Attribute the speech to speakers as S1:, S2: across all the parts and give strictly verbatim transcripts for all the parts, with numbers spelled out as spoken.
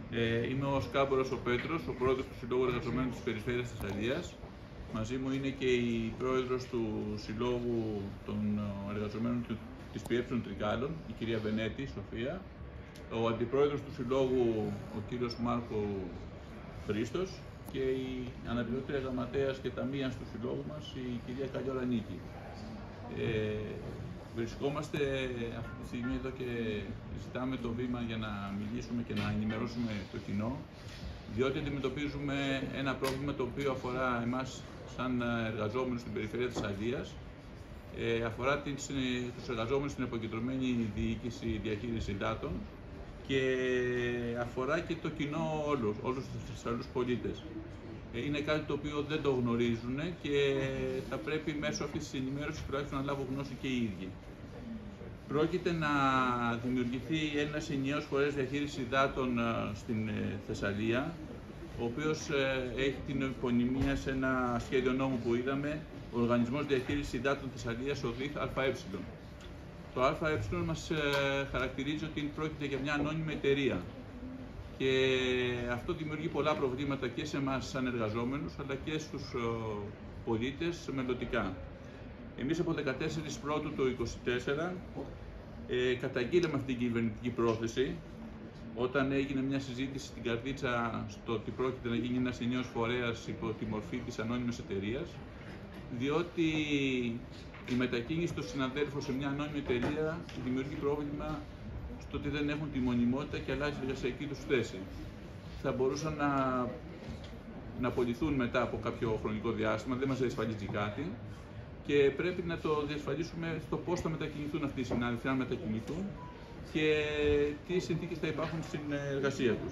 S1: Ε, είμαι ο Σκάμπορος ο Πέτρος, ο πρόεδρος του Συλλόγου Εργαζομένων της Περιφέρειας Θεσσαλίας. Μαζί μου είναι και η πρόεδρος του Συλλόγου των Εργαζομένων της ΠΕ Τρικάλων, η κυρία Βενέτη Σοφία, ο αντιπρόεδρος του Συλλόγου, ο κύριος Μάρκο Χρήστος, και η αναπληρώτρια γραμματέας και ταμείας του Συλλόγου μας, η κυρία Καλλιόρα Νίκη. Ε, Βρισκόμαστε αυτή τη στιγμή εδώ και ζητάμε το βήμα για να μιλήσουμε και να ενημερώσουμε το κοινό, διότι αντιμετωπίζουμε ένα πρόβλημα το οποίο αφορά εμάς σαν εργαζόμενους στην περιφέρεια Θεσσαλίας, ε, αφορά τις, τους εργαζόμενους στην αποκεντρωμένη διοίκηση διαχείριση υδάτων και αφορά και το κοινό όλους, όλους τους Θεσσαλούς πολίτες. Είναι κάτι το οποίο δεν το γνωρίζουν και θα πρέπει μέσω αυτής της ενημέρωσης τουλάχιστον να λάβουν γνώση και οι ίδιοι. Πρόκειται να δημιουργηθεί ένας ενιαίος φορέας διαχείρισης υδάτων στην Θεσσαλία, ο οποίος έχει την επωνυμία σε ένα σχέδιο νόμου που είδαμε, ο Οργανισμός Διαχείρισης Υδάτων Θεσσαλίας, ο ΔΙΘ ΑΕ. Το ΑΕ μας χαρακτηρίζει ότι πρόκειται για μια ανώνυμη εταιρεία. Και αυτό δημιουργεί πολλά προβλήματα και σε εμάς σαν εργαζόμενους, αλλά και στους πολίτες μελλοντικά. Εμείς από δεκατέσσερις Πρώτου του είκοσι τέσσερα ε, καταγγείλαμε αυτή την κυβερνητική πρόθεση, όταν έγινε μια συζήτηση στην Καρδίτσα στο ότι πρόκειται να γίνει ένας ενιαίος φορέας υπό τη μορφή της ανώνυμης εταιρείας, διότι η μετακίνηση των συναδέλφων σε μια ανώνυμη εταιρεία δημιουργεί πρόβλημα στο ότι δεν έχουν τη μονιμότητα και αλλάζει η εργασιακή τους θέση. Θα μπορούσαν να, να απολυθούν μετά από κάποιο χρονικό διάστημα, δεν μας διασφαλίζει κάτι και πρέπει να το διασφαλίσουμε στο πώς θα μετακινηθούν αυτοί οι συνάδελφοι, αν μετακινηθούν και τι συνθήκες θα υπάρχουν στην εργασία τους.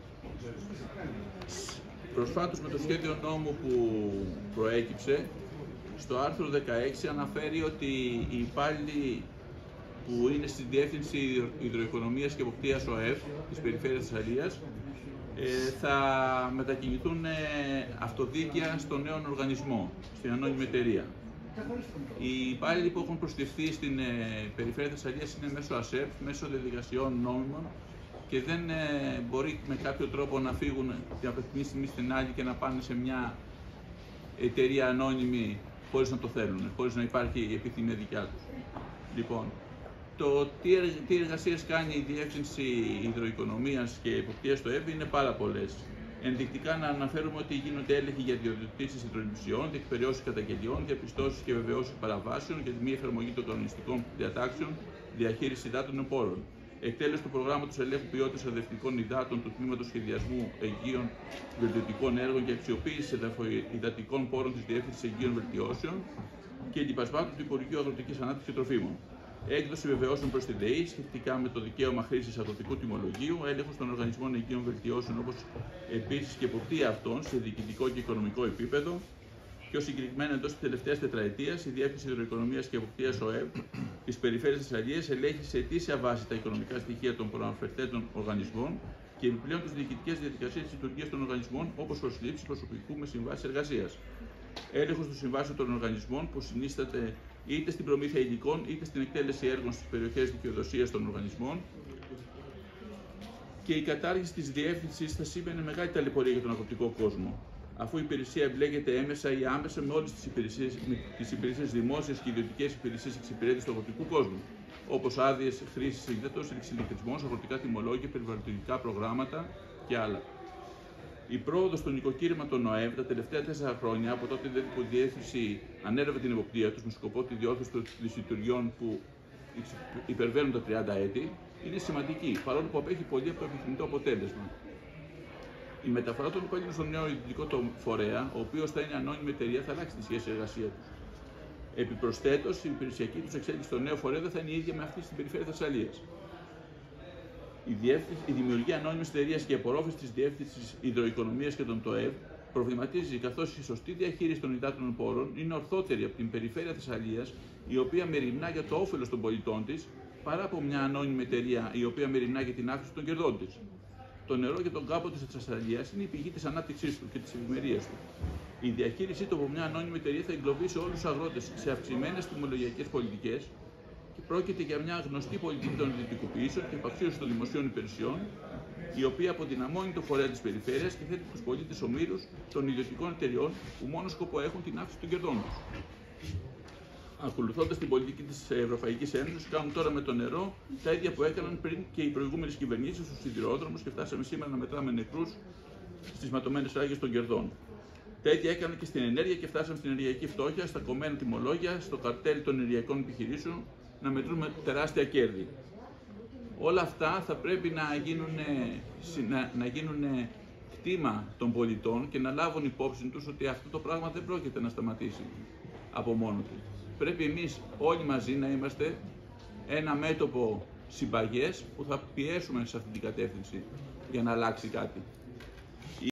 S1: Προσφάτως με το σχέδιο νόμου που προέκυψε, στο άρθρο δεκαέξι αναφέρει ότι οι υπάλληλοι που είναι στη Διεύθυνση Υδροοικονομίας και Εποπτείας ΟΕΒ της Περιφέρειας Θεσσαλίας ε, θα μετακινηθούν ε, αυτοδίκαια στον νέο οργανισμό, στην ανώνυμη εταιρεία. Οι υπάλληλοι που έχουν προσθεθεί στην ε, Περιφέρεια Θεσσαλίας είναι μέσω ΑΣΕΠ, μέσω διαδικασιών νόμιμων και δεν ε, μπορεί με κάποιο τρόπο να φύγουν την απευθυνή στιγμή στην άλλη και να πάνε σε μια εταιρεία ανώνυμη χωρίς να το θέλουν, χωρίς να υπάρχει η επιθυμία δικιά τους. Λοιπόν, το τι, εργ, τι εργασίες κάνει η Διεύθυνση Υδροοικονομίας και Εποπτείας στο ΕΒ είναι πάρα πολλές. Ενδεικτικά να αναφέρουμε ότι γίνονται έλεγχοι για διοδοτήσεις υδροληψιών, διεκπαιρεώσεις καταγγελιών, διαπιστώσεις και βεβαιώσεις παραβάσεων για τη μη εφαρμογή των κανονιστικών διατάξεων διαχείριση υδάτων πόρων. Εκτέλεση του προγράμματος ελέγχου ποιότητας αδευτικών υδάτων του Τμήματος Σχεδιασμού Αιγείων Βελτιωτικών Έργων και αξιοποίηση υδατικών πόρων της Διεύθυνσης Αιγείων Βελτιώσεων και λοιπασμάτων του Υπουργείου Αγροτικής Ανάπτυξης και Τροφίμων. Έκδοση βεβαιώσεων προς την ΔΕΗ σχετικά με το δικαίωμα χρήσης αγροτικού τιμολογίου, έλεγχος των οργανισμών αιγείων βελτιώσεων, όπως επίσης και εποπτεία αυτών σε διοικητικό και οικονομικό επίπεδο. Πιο συγκεκριμένα, εντός της τελευταίας τετραετίας, η Διεύθυνση Υδροοικονομίας και Εποπτείας ΟΕΒ της Περιφέρειας Θεσσαλίας ελέγχει σε αιτήσια βάση τα οικονομικά στοιχεία των προαναφερθέντων οργανισμών και επιπλέον τις διοικητικές διαδικασίες της λειτουργίας των οργανισμών, όπως προσλήψεις προσωπικού με συμβάσεις εργασίας. Έλεγχος των συμβάσεων των οργανισμών που συνίσταται είτε στην προμήθεια υλικών είτε στην εκτέλεση έργων στις περιοχές δικαιοδοσίας των οργανισμών. Και η κατάργηση της διεύθυνσης θα σήμαινε μεγάλη ταλαιπωρία για τον αγροτικό κόσμο, αφού η υπηρεσία εμπλέκεται έμεσα ή άμεσα με όλες τις υπηρεσίες, με τις υπηρεσίες δημόσιας και ιδιωτικές υπηρεσίες εξυπηρέτησης του αγροτικού κόσμου, όπως άδειες χρήσης ύδατος, εξηλεκτρισμός, αγροτικά τιμολόγια, περιβαλλοντικά προγράμματα και άλλα. Η πρόοδος στο νοικοκύρημα των ΟΕΒ τα τελευταία τέσσερα χρόνια, από τότε που η Διεύθυνση ανέλαβε την εποπτεία τους με σκοπό τη διόρθωση των λειτουργιών που υπερβαίνουν τα τριάντα έτη, είναι σημαντική, παρόλο που απέχει πολύ από το επιθυμητό αποτέλεσμα. Η μεταφορά των υπαλλήλων στον νέο ιδιωτικό φορέα, ο οποίος θα είναι ανώνυμη εταιρεία, θα αλλάξει τη σχέση εργασία τους. Επιπροσθέτως, η υπηρεσιακή τους εξέλιξη στο νέο φορέα δεν θα είναι η ίδια με αυτή στην Περιφέρεια Θεσσαλίας. Η, η δημιουργία ανώνυμης εταιρείας και η απορρόφηση της Διεύθυνσης Υδροοικονομίας και των ΤΟΕΒ προβληματίζει, καθώς η σωστή διαχείριση των υδάτων πόρων είναι ορθότερη από την Περιφέρεια Θεσσαλίας, η οποία μεριμνά για το όφελος των πολιτών της, παρά από μια ανώνυμη εταιρεία η οποία μεριμνά για την αύξηση των κερδών της. Το νερό και τον κάμπο της Θεσσαλίας είναι η πηγή της ανάπτυξής του και της ευημερίας του. Η διαχείρισή του από μια ανώνυμη εταιρεία θα εγκλωβίσει όλους τους αγρότες σε αυξημένες τιμολογιακές πολιτικές και πρόκειται για μια γνωστή πολιτική των ιδιωτικοποιήσεων και επαξίωση των δημοσίων υπηρεσιών η οποία αποδυναμώνει το φορέα της περιφέρειας και θέτει τους πολίτες ομήρους των ιδιωτικών εταιριών που μόνο σκοπό έχουν την αύξηση των κερδών τους. Ακολουθώντας την πολιτική της Ευρωπαϊκής Ένωσης, κάνουν τώρα με το νερό τα ίδια που έκαναν πριν και οι προηγούμενες κυβερνήσεις στους σιδηρόδρομους και φτάσαμε σήμερα να μετράμε νεκρούς στις ματωμένες ράγες των κερδών. Τα ίδια έκαναν και στην ενέργεια και φτάσαμε στην ενεργειακή φτώχεια, στα κομμένα τιμολόγια, στο καρτέλ των ενεργειακών επιχειρήσεων να μετρούμε τεράστια κέρδη. Όλα αυτά θα πρέπει να γίνουν, να, να γίνουν κτήμα των πολιτών και να λάβουν υπόψη τους ότι αυτό το πράγμα δεν πρόκειται να σταματήσει από μόνο του. Πρέπει εμείς όλοι μαζί να είμαστε ένα μέτωπο συμπαγές που θα πιέσουμε σε αυτή την κατεύθυνση για να αλλάξει κάτι.